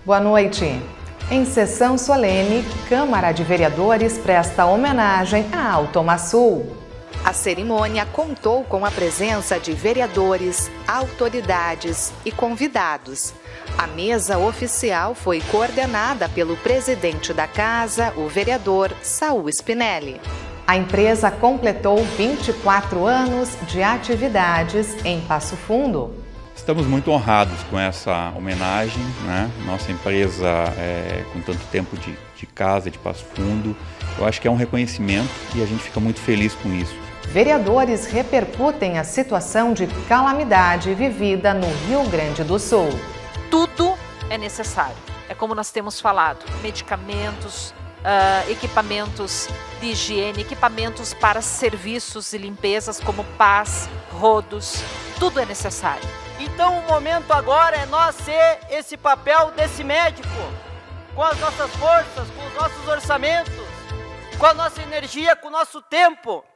Boa noite. Em sessão solene, Câmara de Vereadores presta homenagem à Automasul. A cerimônia contou com a presença de vereadores, autoridades e convidados. A mesa oficial foi coordenada pelo presidente da casa, o vereador Saul Spinelli. A empresa completou 24 anos de atividades em Passo Fundo. Estamos muito honrados com essa homenagem, né? Nossa empresa, com tanto tempo de casa, de Passo Fundo, eu acho que é um reconhecimento e a gente fica muito feliz com isso. Vereadores repercutem a situação de calamidade vivida no Rio Grande do Sul. Tudo é necessário, é como nós temos falado, medicamentos, equipamentos de higiene, equipamentos para serviços e limpezas como pás, rodos, tudo é necessário. Então o momento agora é nós ser esse papel desse médico, com as nossas forças, com os nossos orçamentos, com a nossa energia, com o nosso tempo.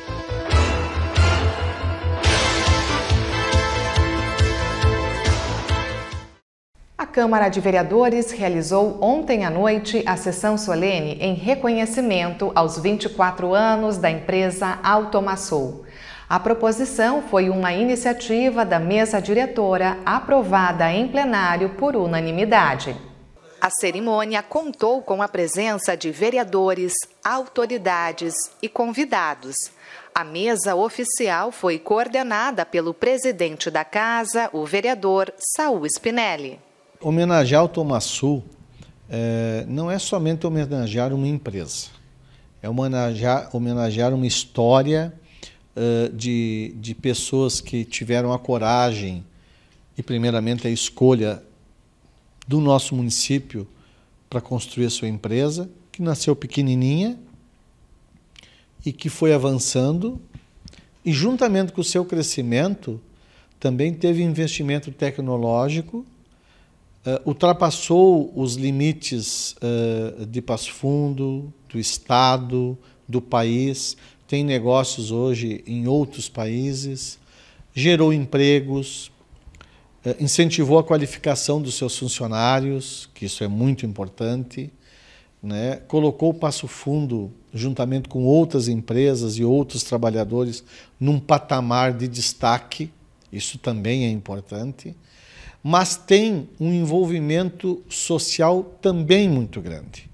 A Câmara de Vereadores realizou ontem à noite a sessão solene em reconhecimento aos 24 anos da empresa Automasul. A proposição foi uma iniciativa da mesa diretora aprovada em plenário por unanimidade. A cerimônia contou com a presença de vereadores, autoridades e convidados. A mesa oficial foi coordenada pelo presidente da casa, o vereador Saul Spinelli. Homenagear a Automasul não é somente homenagear uma empresa, é homenagear uma história de pessoas que tiveram a coragem e, primeiramente, a escolha do nosso município para construir a sua empresa, que nasceu pequenininha e que foi avançando e, juntamente com o seu crescimento, também teve investimento tecnológico, ultrapassou os limites de Passo Fundo, do Estado, do país, tem negócios hoje em outros países, gerou empregos, incentivou a qualificação dos seus funcionários, que isso é muito importante, né? Colocou o Passo Fundo, juntamente com outras empresas e outros trabalhadores, num patamar de destaque, isso também é importante, mas tem um envolvimento social também muito grande.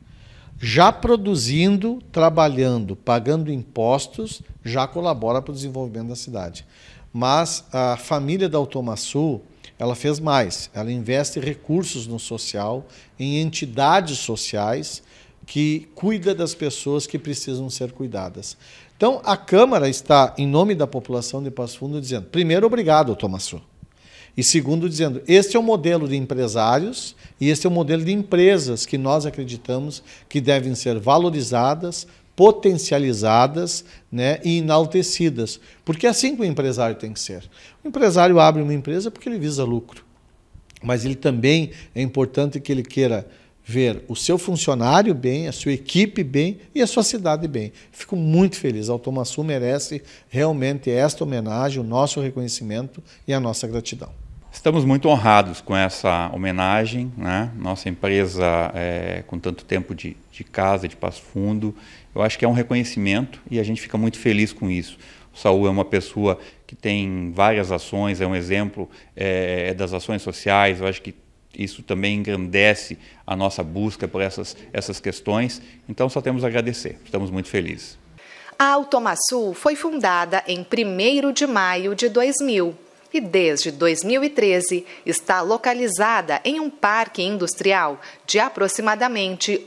Já produzindo, trabalhando, pagando impostos, já colabora para o desenvolvimento da cidade. Mas a família da Automasul, ela fez mais. Ela investe recursos no social, em entidades sociais que cuidam das pessoas que precisam ser cuidadas. Então, a Câmara está, em nome da população de Passo Fundo, dizendo, primeiro, obrigado, Automasul. E segundo, dizendo, este é o modelo de empresários e este é o modelo de empresas que nós acreditamos que devem ser valorizadas, potencializadas, né, e enaltecidas. Porque é assim que o empresário tem que ser. O empresário abre uma empresa porque ele visa lucro. Mas ele também é importante que ele queira ver o seu funcionário bem, a sua equipe bem e a sua cidade bem. Fico muito feliz. A Automasul merece realmente esta homenagem, o nosso reconhecimento e a nossa gratidão. Estamos muito honrados com essa homenagem, né? Nossa empresa, com tanto tempo de casa, de Passo Fundo, eu acho que é um reconhecimento e a gente fica muito feliz com isso. O Saul é uma pessoa que tem várias ações, é um exemplo das ações sociais, eu acho que isso também engrandece a nossa busca por essas questões, então só temos a agradecer, estamos muito felizes. A Automasul foi fundada em 1º de maio de 2000 e desde 2013 está localizada em um parque industrial de aproximadamente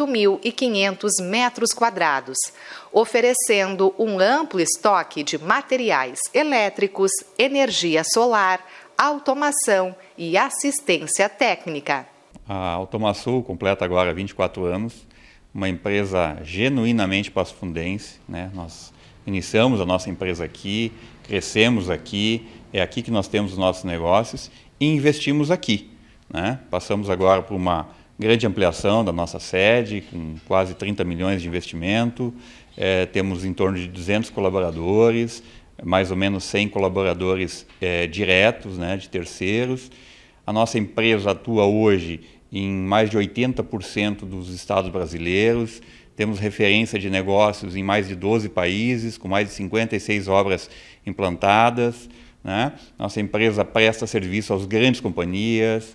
8.500 metros quadrados, oferecendo um amplo estoque de materiais elétricos, energia solar, automação e assistência técnica. A Automasul completa agora 24 anos, uma empresa genuinamente passofundense, né? Nós iniciamos a nossa empresa aqui, crescemos aqui, é aqui que nós temos os nossos negócios e investimos aqui, né? Passamos agora por uma grande ampliação da nossa sede, com quase 30 milhões de investimento, temos em torno de 200 colaboradores, mais ou menos 100 colaboradores diretos, né, de terceiros. A nossa empresa atua hoje em mais de 80% dos estados brasileiros, temos referência de negócios em mais de 12 países, com mais de 56 obras implantadas, né? Nossa empresa presta serviço às grandes companhias,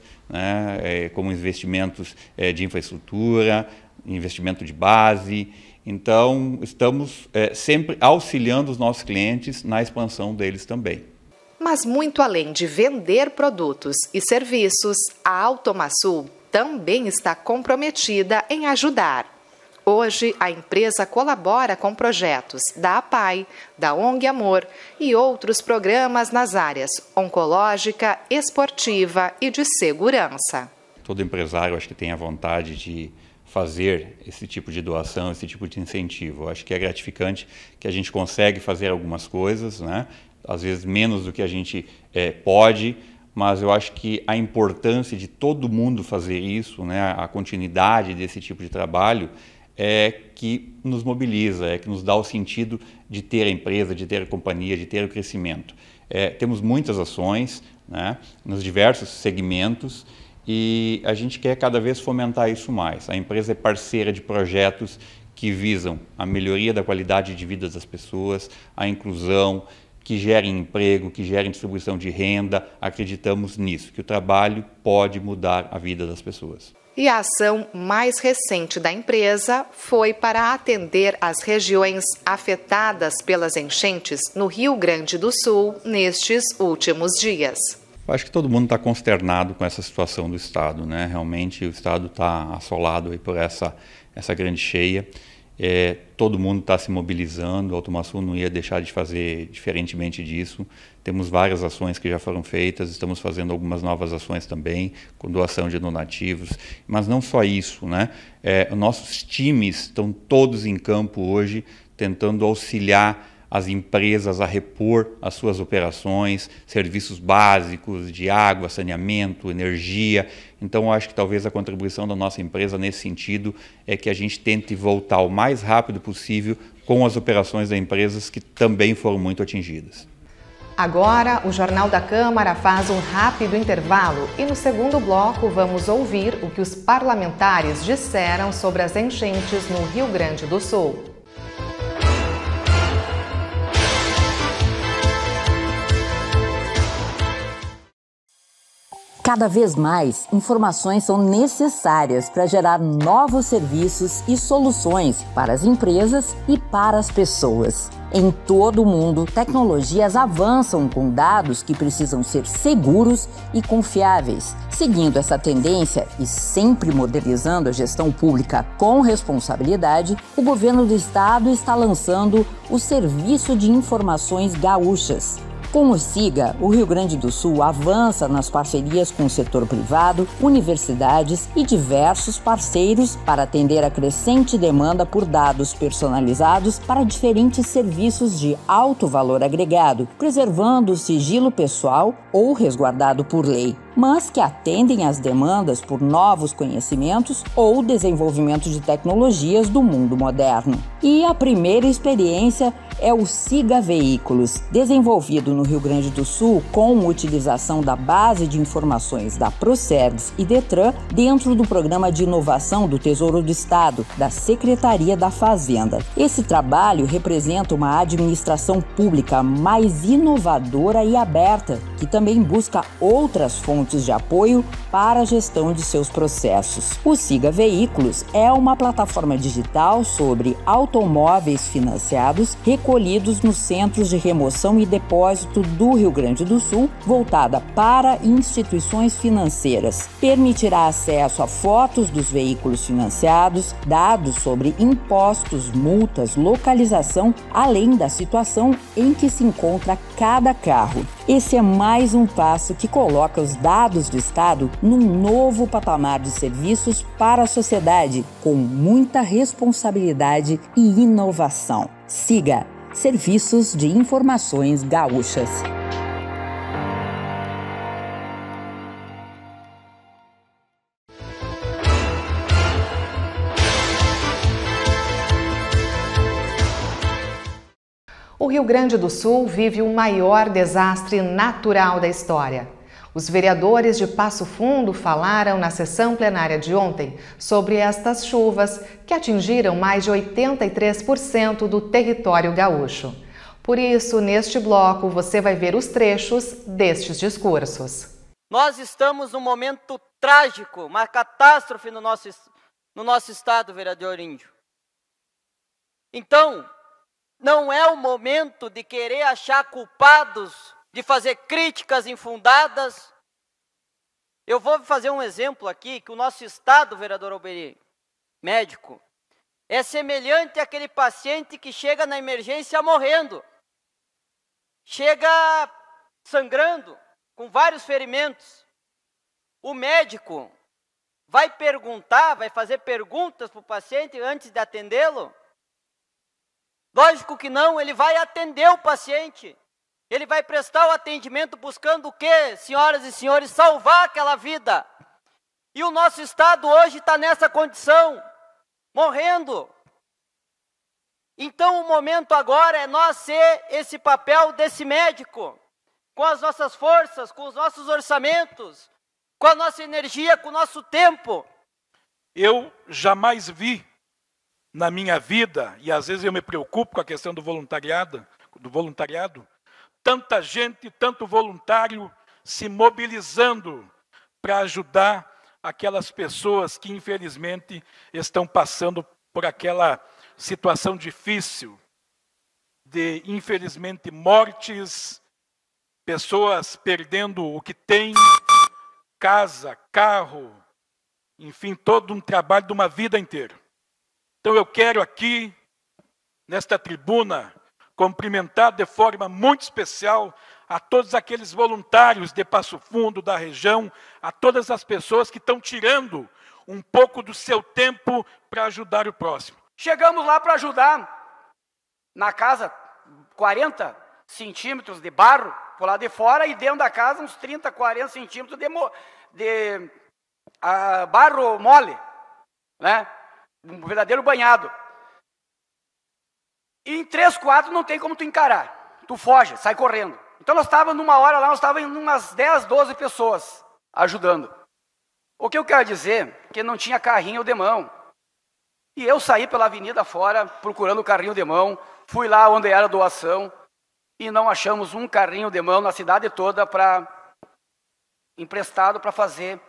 né? Como investimentos de infraestrutura, investimento de base. Então, estamos sempre auxiliando os nossos clientes na expansão deles também. Mas muito além de vender produtos e serviços, a Automasul também está comprometida em ajudar. Hoje, a empresa colabora com projetos da APAI, da ONG Amor e outros programas nas áreas oncológica, esportiva e de segurança. Todo empresário, acho que tem a vontade de fazer esse tipo de doação, esse tipo de incentivo. Acho que é gratificante que a gente consegue fazer algumas coisas, né? Às vezes menos do que a gente pode, mas eu acho que a importância de todo mundo fazer isso, né? A continuidade desse tipo de trabalho, é que nos mobiliza, é que nos dá o sentido de ter a empresa, de ter a companhia, de ter o crescimento. Temos muitas ações, né, nos diversos segmentos e a gente quer cada vez fomentar isso mais. A empresa é parceira de projetos que visam a melhoria da qualidade de vida das pessoas, a inclusão, que gerem emprego, que gerem distribuição de renda. Acreditamos nisso, que o trabalho pode mudar a vida das pessoas. E a ação mais recente da empresa foi para atender as regiões afetadas pelas enchentes no Rio Grande do Sul nestes últimos dias. Acho que todo mundo está consternado com essa situação do Estado, né? Realmente o Estado está assolado aí por essa grande cheia. Todo mundo está se mobilizando, a Automasul não ia deixar de fazer diferentemente disso. Temos várias ações que já foram feitas, estamos fazendo algumas novas ações também, com doação de donativos. Mas não só isso, né? Nossos times estão todos em campo hoje, tentando auxiliar as empresas a repor as suas operações, serviços básicos de água, saneamento, energia. Então, eu acho que talvez a contribuição da nossa empresa nesse sentido é que a gente tente voltar o mais rápido possível com as operações das empresas que também foram muito atingidas. Agora, o Jornal da Câmara faz um rápido intervalo e no segundo bloco vamos ouvir o que os parlamentares disseram sobre as enchentes no Rio Grande do Sul. Cada vez mais, informações são necessárias para gerar novos serviços e soluções para as empresas e para as pessoas. Em todo o mundo, tecnologias avançam com dados que precisam ser seguros e confiáveis. Seguindo essa tendência e sempre modernizando a gestão pública com responsabilidade, o governo do estado está lançando o Serviço de Informações Gaúchas. Com o SIGA, o Rio Grande do Sul avança nas parcerias com o setor privado, universidades e diversos parceiros para atender a crescente demanda por dados personalizados para diferentes serviços de alto valor agregado, preservando o sigilo pessoal ou resguardado por lei, mas que atendem às demandas por novos conhecimentos ou desenvolvimento de tecnologias do mundo moderno. E a primeira experiência é o SIGA Veículos, desenvolvido no Rio Grande do Sul com utilização da base de informações da Procergs e Detran dentro do Programa de Inovação do Tesouro do Estado, da Secretaria da Fazenda. Esse trabalho representa uma administração pública mais inovadora e aberta, que também busca outras fontes de apoio para a gestão de seus processos. O SIGA Veículos é uma plataforma digital sobre automóveis financiados recolhidos nos centros de remoção e depósito do Rio Grande do Sul, voltada para instituições financeiras. Permitirá acesso a fotos dos veículos financiados, dados sobre impostos, multas, localização, além da situação em que se encontra cada carro. Esse é mais um passo que coloca os dados do Estado num novo patamar de serviços para a sociedade, com muita responsabilidade e inovação. SIGA, Serviços de Informações Gaúchas. O Rio Grande do Sul vive o maior desastre natural da história. Os vereadores de Passo Fundo falaram na sessão plenária de ontem sobre estas chuvas que atingiram mais de 83% do território gaúcho. Por isso, neste bloco, você vai ver os trechos destes discursos. Nós estamos num momento trágico, uma catástrofe no nosso estado, vereador Índio. Então, não é o momento de querer achar culpados, de fazer críticas infundadas. Eu vou fazer um exemplo aqui, que o nosso estado, vereador Alberi, médico, é semelhante àquele paciente que chega na emergência morrendo. Chega sangrando, com vários ferimentos. O médico vai fazer perguntas para o paciente antes de atendê-lo? Lógico que não, ele vai atender o paciente. Ele vai prestar o atendimento buscando o quê, senhoras e senhores? Salvar aquela vida. E o nosso estado hoje está nessa condição, morrendo. Então o momento agora é nós ser esse papel desse médico, com as nossas forças, com os nossos orçamentos, com a nossa energia, com o nosso tempo. Eu jamais vi na minha vida, e às vezes eu me preocupo com a questão do voluntariado, tanta gente, tanto voluntário se mobilizando para ajudar aquelas pessoas que infelizmente estão passando por aquela situação difícil de, infelizmente, mortes, pessoas perdendo o que tem, casa, carro, enfim, todo um trabalho de uma vida inteira. Então eu quero aqui, nesta tribuna, cumprimentar de forma muito especial a todos aqueles voluntários de Passo Fundo, da região, a todas as pessoas que estão tirando um pouco do seu tempo para ajudar o próximo. Chegamos lá para ajudar na casa, 40 centímetros de barro por lá de fora e dentro da casa uns 30, 40 centímetros de barro mole, né? Um verdadeiro banhado. E em 3, 4 não tem como tu encarar. Tu foge, sai correndo. Então nós estávamos numa hora lá, nós estávamos umas 10, 12 pessoas ajudando. O que eu quero dizer é que não tinha carrinho de mão. E eu saí pela avenida fora, procurando o carrinho de mão, fui lá onde era a doação, e não achamos um carrinho de mão na cidade toda emprestado para fazer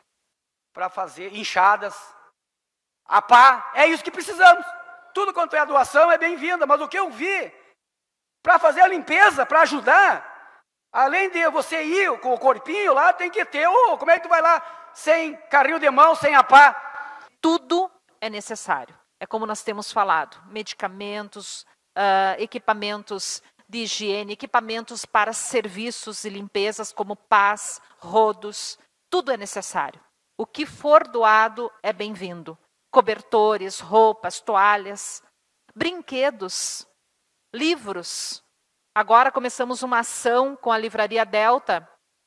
enxadas. A pá, é isso que precisamos. Tudo quanto é a doação é bem-vinda, mas o que eu vi, para fazer a limpeza, para ajudar, além de você ir com o corpinho lá, tem que ter, como é que tu vai lá sem carrinho de mão, sem a pá? Tudo é necessário. É como nós temos falado, medicamentos, equipamentos de higiene, equipamentos para serviços e limpezas como pás, rodos, tudo é necessário. O que for doado é bem-vindo. Cobertores, roupas, toalhas, brinquedos, livros. Agora começamos uma ação com a Livraria Delta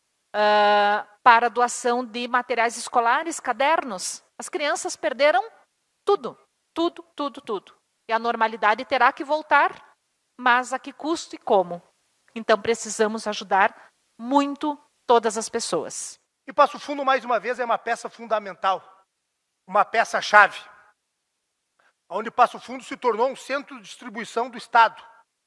para doação de materiais escolares, cadernos. As crianças perderam tudo. E a normalidade terá que voltar, mas a que custo e como? Então precisamos ajudar muito todas as pessoas. E Passo Fundo, mais uma vez, é uma peça fundamental, uma peça-chave, onde Passo Fundo se tornou um centro de distribuição do Estado,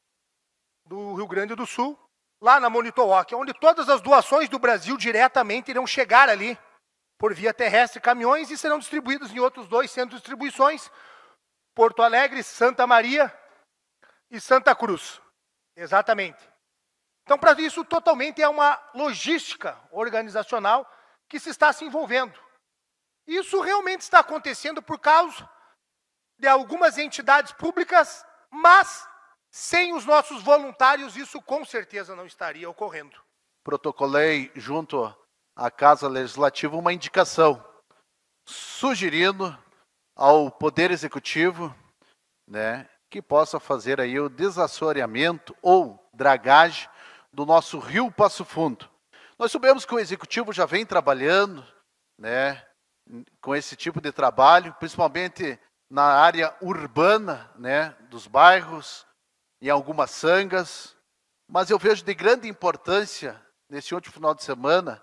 do Rio Grande do Sul, lá na Monitowalk, onde todas as doações do Brasil diretamente irão chegar ali, por via terrestre, caminhões, e serão distribuídos em outros 2 centros de distribuições, Porto Alegre, Santa Maria e Santa Cruz. Exatamente. Então, para isso, totalmente é uma logística organizacional que se está se envolvendo. Isso realmente está acontecendo por causa de algumas entidades públicas, mas sem os nossos voluntários isso com certeza não estaria ocorrendo. Protocolei junto à Casa Legislativa uma indicação, sugerindo ao Poder Executivo, né, que possa fazer aí o desassoreamento ou dragagem do nosso rio Passo Fundo. Nós sabemos que o Executivo já vem trabalhando, né, com esse tipo de trabalho, principalmente na área urbana, né, dos bairros, em algumas sangas, mas eu vejo de grande importância, nesse último final de semana,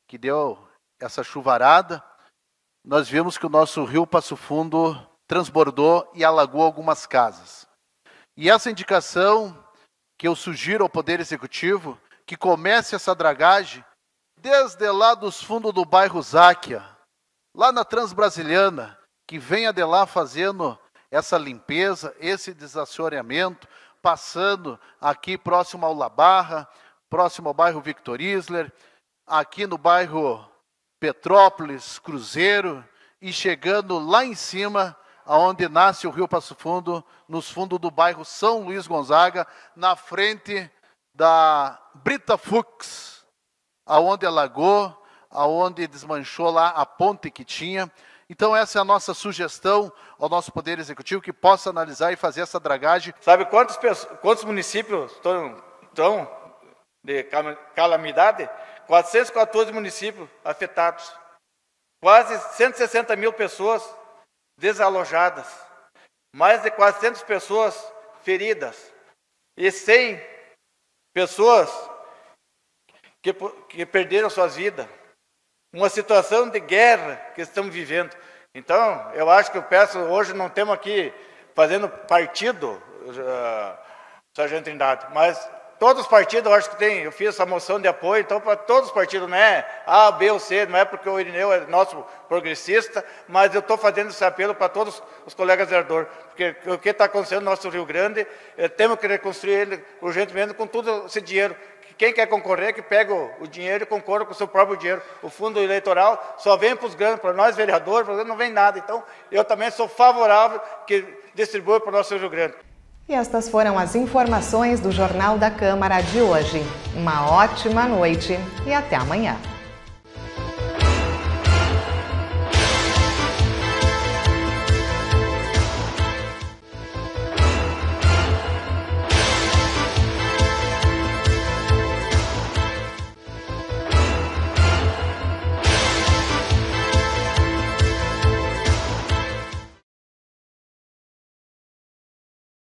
que deu essa chuvarada, nós vimos que o nosso rio Passo Fundo transbordou e alagou algumas casas. E essa indicação que eu sugiro ao Poder Executivo, que comece essa dragagem desde lá dos fundos do bairro Záquia, lá na Transbrasiliana, que venha de lá fazendo essa limpeza, esse desassoreamento, passando aqui próximo ao La Barra, próximo ao bairro Victor Isler, aqui no bairro Petrópolis, Cruzeiro, e chegando lá em cima, aonde nasce o rio Passo Fundo, nos fundos do bairro São Luís Gonzaga, na frente da Brita Fux, aonde alagou, aonde desmanchou lá a ponte que tinha. Então essa é a nossa sugestão ao nosso Poder Executivo, que possa analisar e fazer essa dragagem. Sabe quantos municípios estão de calamidade? 414 municípios afetados, quase 160 mil pessoas desalojadas, mais de 400 pessoas feridas e 100 pessoas que perderam suas vidas. Uma situação de guerra que estamos vivendo. Então, eu acho que eu peço, hoje não temos aqui fazendo partido, Sargento Trindade, mas todos os partidos, eu acho que tem, eu fiz essa moção de apoio, então para todos os partidos, não é A, B ou C, não é porque o Irineu é nosso progressista, mas eu estou fazendo esse apelo para todos os colegas vereadores, porque o que está acontecendo no nosso Rio Grande, temos que reconstruir ele urgentemente com todo esse dinheiro. Quem quer concorrer, que pega o dinheiro e concorra com o seu próprio dinheiro. O fundo eleitoral só vem para os grandes, para nós vereadores, não vem nada. Então, eu também sou favorável que distribua para o nosso Rio Grande. E estas foram as informações do Jornal da Câmara de hoje. Uma ótima noite e até amanhã.